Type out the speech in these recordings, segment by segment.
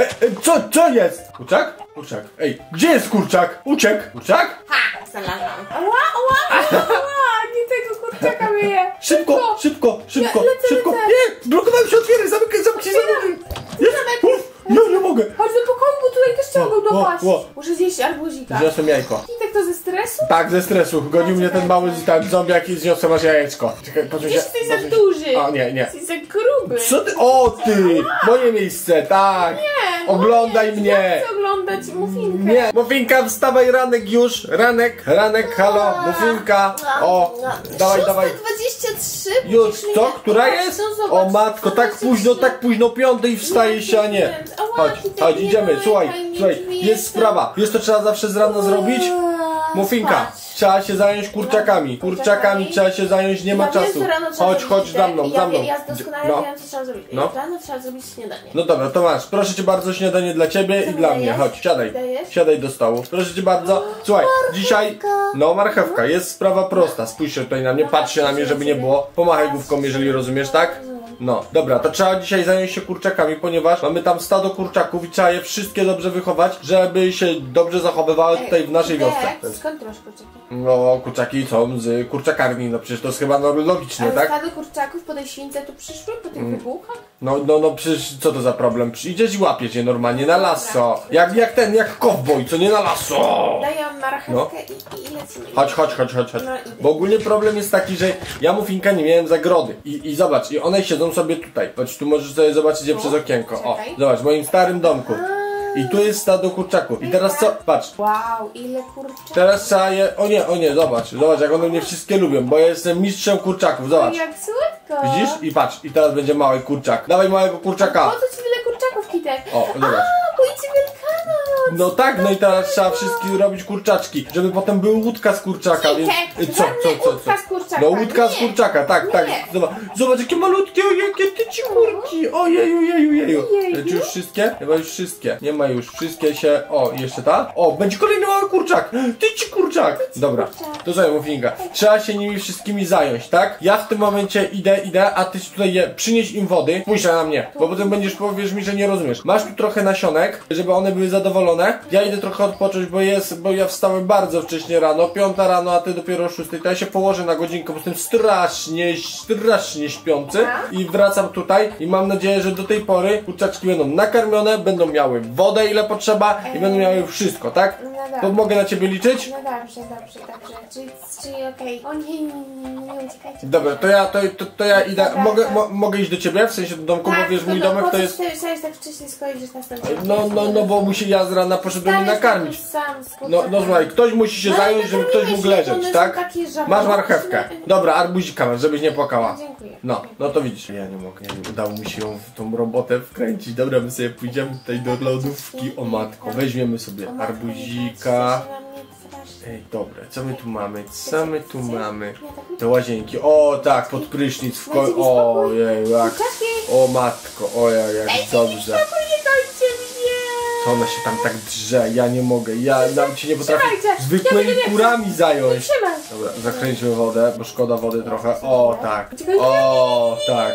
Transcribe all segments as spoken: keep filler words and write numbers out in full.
Ej, ej, co, co jest? Kurczak? Kurczak. Ej, gdzie jest kurczak? Uciekł. Kurczak? Ha, znalazłam. Ała, ała, ała, nie tego kurczaka myję. Szybko, szybko, szybko, Ja lecę, szybko. lecę. Nie, blokowałem się, otwieraj, zamykaj, zamknij, zamykaj. Jest, no nie mogę. Chodź do pokoju, bo tutaj też trzeba go dopaść. O, o. Muszę zjeść arbuzika. Zniosłem jajko. Kitek to ze stresu? Tak, ze stresu. Gonił mnie ten mały tak, zombiak i zniosłem aż jajeczko. Czekaj, patrz, Jesteś za duży. O, nie, nie. Jesteś za gruby. Co ty? O, ty! Moje miejsce, tak! Nie, Oglądaj nie, mnie! Ja chcę oglądać Muffinkę. Nie! Muffinka, wstawaj, ranek już! Ranek, ranek, halo! Muffinka! O! Dawaj, dawaj! dwadzieścia trzy. Już, co? Która jest? O matko, tak późno, tak późno, piątej wstaje się, a nie! Chodź, chodź, idziemy, słuchaj, słuchaj, jest sprawa. Wiesz, to trzeba zawsze z rana zrobić? Muffinka, trzeba się zająć kurczakami. Kurczakami trzeba się zająć, nie ma czasu. Chodź, chodź za mną, za mną. Ja doskonale No. wiem, co trzeba zrobić. No. Rano trzeba zrobić śniadanie. No dobra, to masz. Proszę cię bardzo, śniadanie dla ciebie i dla mnie. Chodź, siadaj. Siadaj do stołu. Proszę cię bardzo. Słuchaj, dzisiaj... No, marchewka. Jest sprawa prosta. Spójrz się tutaj na mnie, patrz się na mnie, żeby nie było. Pomachaj główką, jeżeli rozumiesz, tak? No, dobra, to trzeba dzisiaj zająć się kurczakami, ponieważ mamy tam stado kurczaków i trzeba je wszystkie dobrze wychować, żeby się dobrze zachowywały tutaj w naszej wiosce. Skąd ty masz kurczaki? No, kurczaki są z kurczakarni, no przecież to jest chyba no, logiczne, Ale tak? stado kurczaków po tej śwince tu przyszły, po tych wybuchach? No, no, no przecież co to za problem? Idziesz i łapiesz je normalnie na lasso. Jak, jak ten, jak kowboj, co nie na lasso. Daję marchewkę No. i, i, i lecimy. Chodź, chodź, chodź, chodź, chodź. No, idę. Bo ogólnie problem jest taki, że ja Muffinka nie miałem zagrody. I, I zobacz, i one siedzą sobie tutaj. Patrz, tu możesz sobie zobaczyć je O, przez okienko. O, czekaj. zobacz, w moim starym domku. I tu jest stado kurczaków. I teraz co? Patrz. Wow, ile kurczaków. Teraz trzeba je... O nie, o nie, zobacz. Zobacz, jak one mnie wszystkie lubią, bo ja jestem mistrzem kurczaków. Zobacz. Jak słodko. Widzisz? I patrz, i teraz będzie mały kurczak. Dawaj małego kurczaka. Po co ci tyle kurczaków, Kitek? O, zobacz. A, bo idzie Wielkanoc. No tak, no i teraz trzeba wszystkim robić kurczaczki, żeby potem była łódka z kurczaka, Kitek, więc... Co, co, co, co? łódka z kurczaka. No łódka z Nie. kurczaka, tak, Nie. tak. Zobacz, zobacz, jakie malutkie, o, jakie tyci kurki. Ojeju, jeju, jeju. Ojeju. Czy już wszystkie? Chyba już wszystkie. Nie ma już, wszystkie się... O, jeszcze ta? O, będzie kolejny mały kurczak. Tyci kurczak. Dobra, to zajął Muffinka. Trzeba się nimi wszystkimi zająć, tak? Ja w tym momencie idę, idę, a ty tutaj je, przynieś im wody. Spójrz na mnie, bo potem będziesz, powiesz mi, że nie rozumiesz. Masz tu trochę nasionek, żeby one były zadowolone. Ja idę trochę odpocząć, bo jest, bo ja wstałem bardzo wcześnie rano, piąta rano, a ty dopiero o szóstej. To ja się położę na godzinkę, bo jestem strasznie, strasznie śpiący i wracam tutaj i mam nadzieję, że do tej pory kurczaczki będą nakarmione, będą miały wodę ile potrzeba i będą miały wszystko, tak? No dobra. To mogę na ciebie liczyć? No dobrze, dobrze, dobrze. Czyli, czyli okej. O nie, nie, nie, nie, nie uciekajcie. Dobra, to ja, to, to, to ja idę, Dobra, mogę, tak. mo, mogę iść do ciebie, w sensie do domku, bo wiesz, mój no, domek po to co jest... Chciałeś tak wcześnie skończyć następnie. No, no, no, bo musi, ja z rana poszedłem je nakarmić. Sam, z No, no kurczakami. słuchaj, ktoś musi się No, zająć, ale żeby ktoś mógł nakarmiłeś je, leżeć, one tak? są takie żabne. Masz marchewkę. Dobra, arbuzika masz, żebyś nie płakała. Dziękuję. No, no to widzisz. Ja nie mogę, ja nie udało mi się ją w tą robotę wkręcić. Dobra, my sobie pójdziemy tutaj do lodówki. O matko, weźmiemy sobie O matko, arbuzika. nie, na mnie strasznie. Ej, dobra, co my tu mamy? Co my tu mamy? Te łazienki. O tak, pod prysznic w końcu. Ojej, jak. O matko, ojej, jak dobrze. Nie kończcie mnie! Co ona się tam tak drze? Ja nie mogę, ja nawet się nie potrafię Trzymajcie. zwykłymi Ja nie, nie, nie. kurami zająć. Trzymaj! Dobra, zakręćmy wodę, bo szkoda wody trochę. O tak, Uciekaj. o tak.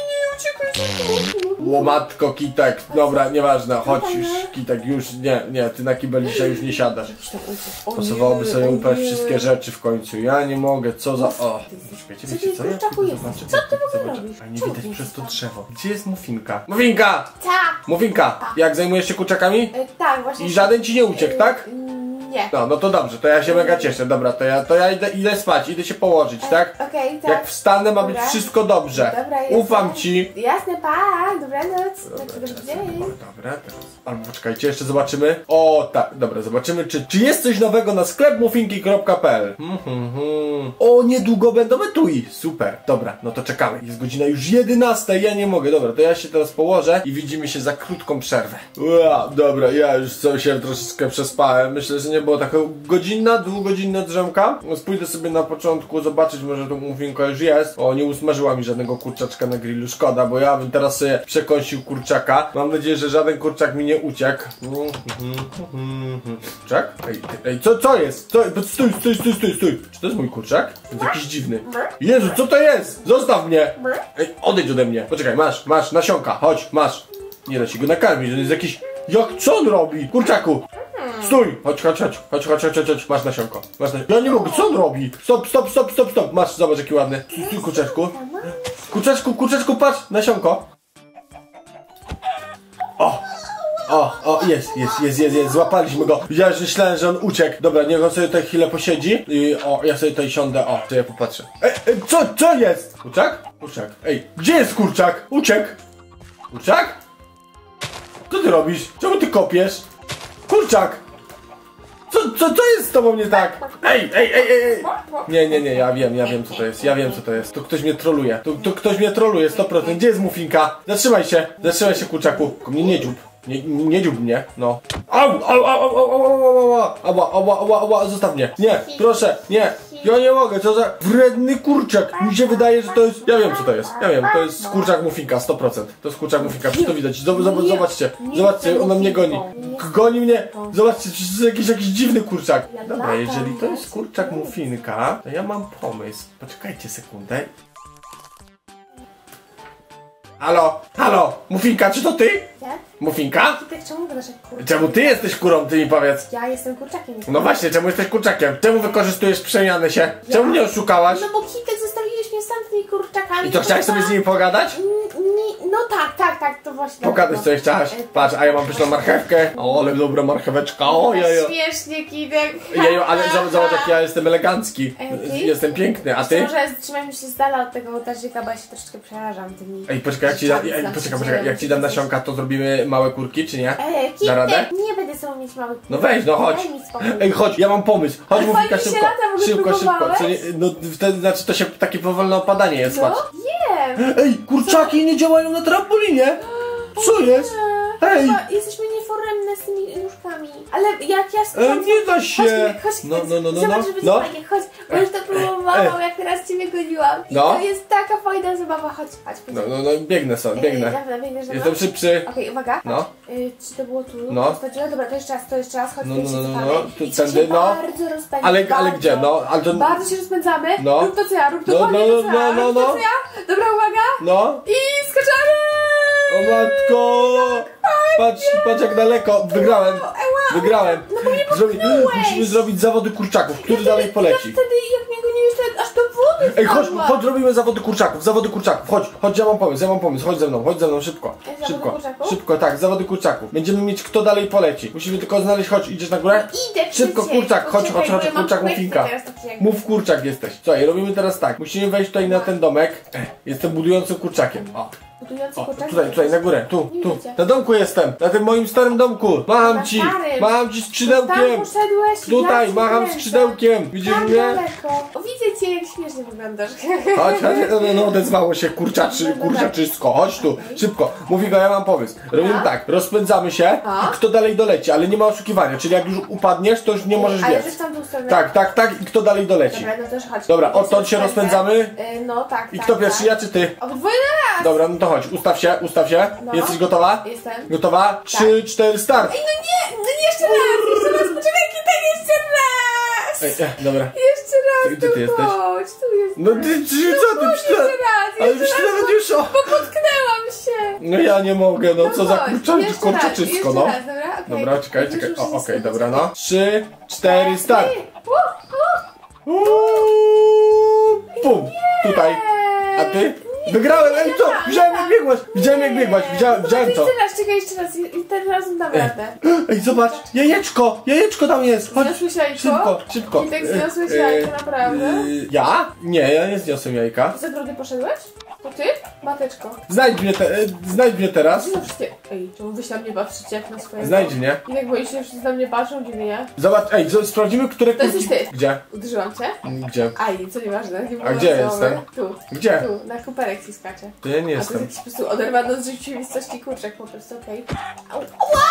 Uciekaj. Łomatko, Kitek. Dobra, nieważne, chodź już, Kitek, już nie, nie, ty na kibel dzisiaj już nie siadasz. Pasowałoby sobie uprawić wszystkie rzeczy w końcu. Ja nie mogę, co za... O! Czekajcie, Co wiecie ty co? Ja kurczaku pójdę jesteś? zobaczę, Co ty w ogóle zobaczę. robisz? A nie Czemu widać ty przez to jesteś? drzewo. Gdzie jest Muffinka? Muffinka! Tak! Muffinka! Jak zajmujesz się kurczakami? E, tak, właśnie. I żaden ci nie uciekł, tak? Nie. No, no to dobrze, to ja się mega cieszę. Dobra, to ja, to ja idę, idę spać, idę się położyć, tak? Okej, tak. Jak wstanę, ma być Dobra. wszystko dobrze. Dobra, jasne. Ufam ci. Jasne, pa! Dobranoc. Znaczy, dobry dzień. Dobra, teraz. Albo poczekajcie, jeszcze zobaczymy. O, tak, dobra, zobaczymy, czy, czy jest coś nowego na sklep muffinki kropka p l. Hmm, hmm, hmm. O, niedługo będą etui. Super, dobra, no to czekamy. Jest godzina już jedenasta, ja nie mogę. Dobra, to ja się teraz położę i widzimy się za krótką przerwę. Ua, dobra, ja już co się troszeczkę przespałem. Myślę, że nie było taka godzinna, dwugodzinna drzemka. Pójdę sobie na początku zobaczyć, może tu muffinka już jest. O, nie usmażyła mi żadnego kurczaczka na grillu, szkoda, bo ja bym teraz sobie przekąsił kurczaka. Mam nadzieję, że żaden kurczak mi nie uciekł. Kurczak? Ej, ej, co, co jest? Co? Stój, stój, stój, stój, stój. Czy to jest mój kurczak? Jest jakiś dziwny. Jezu, co to jest? Zostaw mnie! Ej, odejdź ode mnie. Poczekaj, masz, masz, nasionka, chodź, masz. Nie da się go nakarmić, on jest jakiś... Jak, co on robi? Kurczaku! Stój! Chodź, chodź, chodź, chodź, chodź, chodź, chodź, chodź. Masz nasionko. Masz nasionko. Ja nie mogę, co on robi? Stop, stop, stop, stop, stop. Masz, zobacz jaki ładny. Stój, kurczaczku. Kurczaczku, kurczaczku, patrz, nasionko. O! O, o, jest, jest, jest, jest, jest, złapaliśmy go. Ja już myślałem, że on uciekł. Dobra, niech on sobie tutaj chwilę posiedzi. I, o, ja sobie tutaj siądę, o, to ja popatrzę. Ej, ej, co, co jest? Kurczak? Kurczak. Ej, gdzie jest kurczak? Uciekł. Kurczak? Co ty robisz? Czemu ty kopiesz? Kurczak! Co, co, co jest z tobą nie tak? Ej, ej, ej, ej, ej! Nie, nie, nie, ja wiem, ja wiem co to jest, ja wiem co to jest. Tu ktoś mnie troluje, tu, tu ktoś mnie troluje, sto procent. Gdzie jest mufinka? Zatrzymaj się, zatrzymaj się kurczaku. Tylko mnie nie dziób, nie, nie dziób mnie, no. Au, au, au, au, au, au, au, au, ała, ała, ała, ała, zostaw mnie. Nie, proszę, nie. Ja nie mogę, co za wredny kurczak. Mi się wydaje, że to jest... Ja wiem co to jest, ja wiem, to jest kurczak mufinka, sto procent. To jest kurczak mufinka, przecież to widać. Zob zobaczcie, zobaczcie, ona mnie goni. Goni mnie, zobaczcie, przecież to jest jakiś, jakiś dziwny kurczak. Dobra, jeżeli to jest kurczak mufinka, to ja mam pomysł. Poczekajcie sekundę. Halo, halo, mufinka, czy to ty? Tak? Mufinka? Kitek, czemu wyglądasz jak kurczak? Czemu ty jesteś kurą, ty mi powiedz? Ja jestem kurczakiem. No właśnie, czemu jesteś kurczakiem? Czemu wykorzystujesz przemianę się? Czemu mnie oszukałaś? No bo Kitek zostawiłeś mnie sam z tymi kurczakami. I to chciałeś sobie z nimi pogadać? Ni, no tak, tak, tak, to właśnie. Pogadać sobie chciałaś? Patrz, a ja mam pyszną marchewkę. O, ale dobra marcheweczka, o jejo. Śmiesznie, Kitek. Jejo, ale zobacz, zobacz jak ja jestem elegancki. A ty? Jestem piękny, a ty? Może trzymajmy się z dala od tego ołtarzyka, bo ja się troszeczkę przerażam tymi... Ej, poczekaj, jak ci, da, rzeczami, ej, co tam poczekaj, się poczekaj, dzieją. jak ci dam nasionka, to zrobimy małe kurki, czy nie? Ej, Da radę? Kitek, nie będę sobą mieć małych... No weź, no chodź. Daj mi spokój. Ej, chodź, ja mam pomysł. Chodź, Ale Mufika, fajnie się szybko. lata, w ogóle Szybko, szybko. próbowałeś? Co nie, no wtedy znaczy to się takie powolne opadanie jest, patrz. No, wiem. Ej, kurczaki nie działają na trampolinie! Co jest? Ej! Chyba jesteśmy nieforemne z tymi nóżkami. Ale jak ja E, stąd... nie da się! Chodź, chodź, No, no, no, no, zobacz, no. żeby No. fajnie, chodź, bo już to próbowałam, jak teraz ciebie goniłam. I No. to jest taka fajna zabawa, chodź, chodź. No, no, no, biegnę sobie, biegnę. Dobra, biegniesz za mną? Jestem szybszy. Okej, uwaga. No. Y, czy to było tu? No. Postaciłem? Dobra, to jeszcze raz, to jeszcze raz, chodź, No, tu no, się no, no, cofamy. no, tu I trzeba tędy, się no. bardzo rozpędzić, Ale, ale bardzo. gdzie? No, ale to... Bardzo się rozpędzamy. No. Rób to co ja, rób to No, po mnie, no, to co ja, no, no, rób to no. co ja. Dobra, uwaga. No. I skaczamy! O matko! Patrz, patrz jak daleko. Wygrałem. Wygrałem. No bo mnie Zrobi... popchnąłeś. Musimy zrobić zawody kurczaków. Który dalej Ja poleci? wtedy, jak mnie goniłeś, to aż do wody Ej, chodź, wpadłam. chodź, robimy zawody kurczaków, zawody kurczaków, chodź, chodź, ja mam pomysł, ja mam pomysł, chodź ze mną, chodź ze mną, szybko, Ej, zawody szybko, kurczaków? szybko, tak, zawody kurczaków. Będziemy mieć kto dalej poleci. Musimy tylko znaleźć, chodź, idziesz na górę? Idę Szybko, przecież. kurczak, chodź, chodź, Poczekaj, chodź, bo ja mam kurczak, projekty mufinka. teraz takie jak- Mów kurczak jesteś. Słuchaj, robimy teraz tak, musimy wejść tutaj na ten domek. Ech, jestem budującym kurczakiem, o. Budujący O, kurczak. tutaj, tutaj, na górę, tu, Nie tu, wiecie. na domku jestem, na tym moim starym domku. Macham Na ci, starym. macham ci Tam skrzydełkiem. poszedłeś. Tutaj, ja cię macham kręcę. skrzydełkiem, widzisz Tak mnie? daleko. O, widzę cię, jak śmiesznie wyglądasz. Chodź, chodź, no, no odezwało się kurczaczy, kurczaczysko, chodź tu, szybko. Mówi go, ja mam pomysł. Robimy No. tak, rozpędzamy się No. i kto dalej doleci, ale nie ma oszukiwania, czyli jak już upadniesz, to już nie możesz Ale biec. też tam tą stronę. Tak, tak, tak i kto dalej doleci. Dobra, no to już chodź. Dobra, Ja odtąd się rozpędzę. rozpędzamy. Y, no tak, I tak, kto pierwszy, tak. ja czy ty? Obydwoje raz. Dobra, no to chodź, ustaw się, ustaw się. No. Jesteś gotowa? Jestem. Gotowa? Trzy, cztery, start! Ej, no nie, no nie, jeszcze raz, jeszcze raz, poczekaj, Kitek, jeszcze raz. Ej, e, dobra. Jeszcze raz, Gdzie ty tu jesteś? chodź, tu jest. No ty, ty co ty? chodź, Przecież- jeszcze raz, Ale jeszcze już raz, nawet bo- już o... Bo potknęłam się. No ja nie mogę, no co za chodź, kurczaczy, jeszcze kurczaczysko, raz, no. jeszcze raz, dobra, okej. Dobra, czekaj, Już, czekaj. już O, jest, okej, jest, dobra, jest. no. Trzy, cztery, start! U, u. Uuu, Pum, tutaj. A ty? Wygrałem, ej co? ja, Widziałem ja. jak biegłaś, widziałem jak biegłaś, widziałem, widziałem to. Jeszcze raz, czekaj, jeszcze raz, i ten razem dam radę. Ej, zobacz, jajeczko, jajeczko tam jest. Chodź, Zniosłeś jajko? szybko, szybko. I tak E, zniosłeś e, jajko, naprawdę? e, Ja? Nie, ja nie zniosłem jajka. Z zagrody poszedłeś? To ty? Mateczko. Znajdź mnie, te, e, znajdź mnie teraz. Gdzie to wszystkie? Ej, czemu wy się na mnie patrzycie jak na swoje... Znajdź mnie. I tak boisz się, że wszyscy na mnie patrzą, gdzie nie? Zobacz, ej, z- sprawdzimy, które To jesteś kurki- ty. Gdzie? Uderzyłam cię? Gdzie? Aj, co nieważne. Nie było gdzie co, jestem? Tu. Gdzie? Tu, na kuperek ci skacze. To ja nie A to jest jestem. jakiś po prostu oderwany od rzeczywistości kurczak po prostu, okej. Au.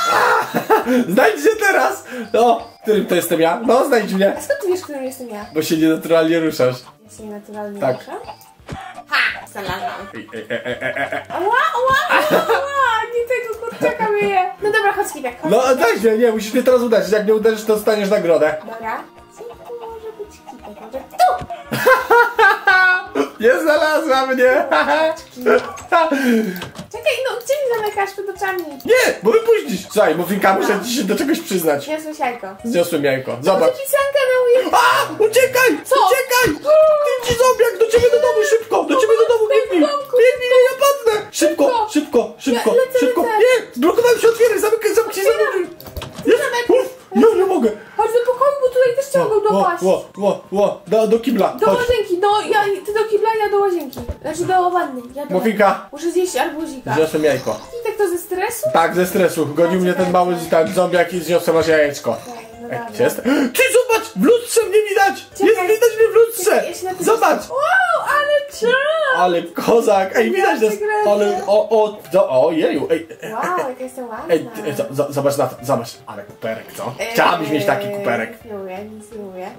Znajdź mnie teraz! No, którym to jestem ja? No, znajdź mnie. A skąd ty wiesz, którym jestem ja? Bo się nienaturalnie ruszasz. Ja się naturalnie Tak. ruszam? Ha! Znalazłam. Ej, ej, ej, ej, ej, ej. Ała, ała, ała, nie tego kurczaka myję. No dobra, chodź Kitek, chodź. No, daj mnie, nie, musisz mnie teraz uderzyć. Jak nie uderzysz, to dostaniesz nagrodę. Dobra. Gdzie tu może być Kitek? Może tu! Nie znalazła mnie! Czekaj, no gdzie zamykasz przed oczami. Nie, bo wypuścisz. Słuchaj, Muffinka, muszę ci się do czegoś przyznać. Niosłeś jajko. Zniosłem jajko. Zobacz. Może pisanka na ujęciu. A! Uciekaj! Co? Uciekaj! Ty ci zombiak, do ciebie do domu, szybko! Do ciebie do domu, biegnij! Biegnij, ja padnę! Szybko, szybko, szybko, Ja lecę, szybko! lecę. Nie! Zblokowałem się, otwieraj, zamykaj, zamknij, zamknij! Uff, ja nie mogę! Chodź do pokoju, bo tutaj też cię mogą dopaść. Ło, ło, ło, do, do kibla, Do chodź. łazienki, do, ja, ty do kibla, ja do łazienki. Znaczy do wanny. Ja do Muffinka, Muszę zjeść arbuzika. zniosłem jajko. I tak to ze stresu? Tak, ze stresu. Gonił mnie ten mały ten zombiak i zniosłem aż jajeczko. Okej, no Ej, dobra. gdzie jest? Ty zobacz! W lustrze mnie widać! Jest Czekaj. widać mnie w lustrze! Czekaj, ja się na tym- Zobacz! Wow, ale czas! Ale kozak! Ej, widać nas! przegrałem. Ale o, o, o, o, jeju! Ej, Wow, jaka jestem ładna. ej, ty, z- z- zobacz na to, zobacz. Ale kuperek, co? Chciałabyś mieć taki kuperek. Nic nie mówię, nic nie mówię.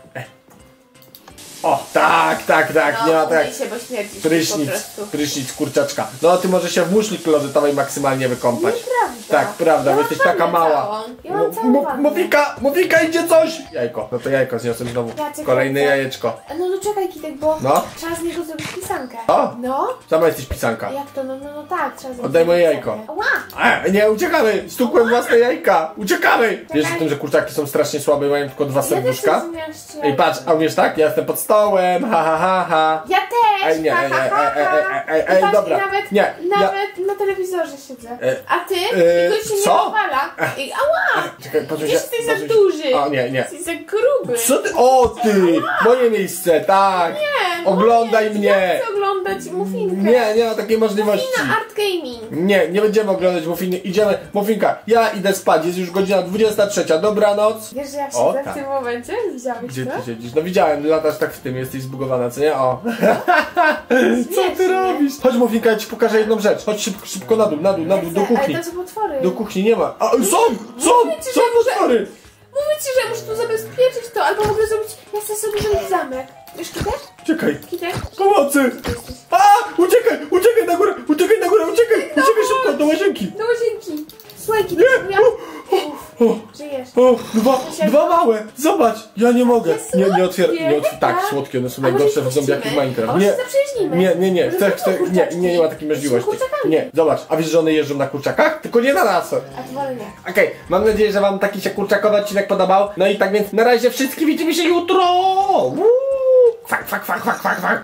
O, tak, tak, tak, No, nie ma tak. umyj się, bo śmierdzisz Prysznic, po prostu. prysznic, kurczaczka. No, ty możesz się w muszli klozetowej maksymalnie wykąpać. Nieprawda. Tak, prawda, Ja bo mam jesteś taka wannę mała. całą. Ja mam całą Mu- wannę. Muffinka, Muffinka, idzie coś! Jajko, no to jajko zniosłem znowu. Ja cię Kolejne kręcę. jajeczko. No to czekaj, Kitek, bo No. trzeba z niego zrobić pisankę. O. No? Sama jesteś pisanka. Jak to? No, no, no tak, trzeba zrobić Oddaj moje pisankę. jajko. Ła! E, nie, uciekamy! Stukłem własne jajka! Uciekamy! Wiesz o tym, że kurczaki są strasznie słabe i mają tylko dwa Ja też serduszka? chcę zmiażdżyć Ej, jajko. patrz, a umiesz tak? Ja jestem pod stołem, ha ha ha ha. Ja też! Ej, nie, ha, ej, ha, ej, ha, ej, ha. ej, ej, I ej, patrz, dobra. i nawet, Nie, ja- nawet na telewizorze siedzę. E, A ty? e, Tylko się nie co? rozwala. I, ała! Czekaj, patrz, Wiesz, ty jesteś za duży. O, nie, nie. Jesteś za gruby. Co ty? O, ty! Moje miejsce, tak! Nie, Oglądaj moje. mnie. Ja chcę oglądać Muffinkę. Nie, nie ma takiej możliwości. Na Art Gaming. Nie, nie będziemy oglądać Muffiny. Idziemy, Muffinka, ja idę spać, jest już godzina dwudziesta trzecia, dobranoc. Wiesz, że ja O, siedzę tak. w tym momencie? Widziałeś Gdzie to? ty siedzisz? No widziałem, latasz tak w tym, jesteś zbugowana, co nie? O. Co ty Śmiesznie. robisz? Chodź Muffinka, ja ci pokażę jedną rzecz. Chodź szybko, szybko na dół, na dół, na dół, do Ale kuchni. to są potwory. Do kuchni nie ma. A, są! Są! Mówię ci, Są że muszę- potwory! Mówię ci, że muszę tu zabezpieczyć to, albo mogę zrobić... Ja chcę sobie zrobić zamek. Wiesz, Kitek? Czekaj. Kitek? Pomocy! Jesteś. A! Uciekaj! Uciekaj na górę! Uciekaj na górę! Uciekaj! Uciekaj szybko do łazienki! Do łazienki. Słuchaj, Kitek, Nie! ja... O, o, Żyjesz. o, dwa, dwa małe! Zobacz! Ja nie mogę! Jakie Nie, nie otwieram. słodkie. Nie otw tak, Tak? słodkie, one są A może najgorsze ich w zombiaki w puścimy? Minecraft. A może Nie, się zaprzyjaźnimy? nie, nie, nie. Może Chcę, to chcę, są nie, kurczaczki. nie, nie ma takiej możliwości. kurczakami. Nie, zobacz, a wiesz, że one jeżdżą na kurczakach? Tylko nie na nas! A to wolę nie. Okej, mam nadzieję, że wam taki się kurczakowy odcinek podobał. No i tak więc na razie wszystkim widzimy się jutro! Uuu! Kwak, kwak, kwak, kwak, kwak, kwak.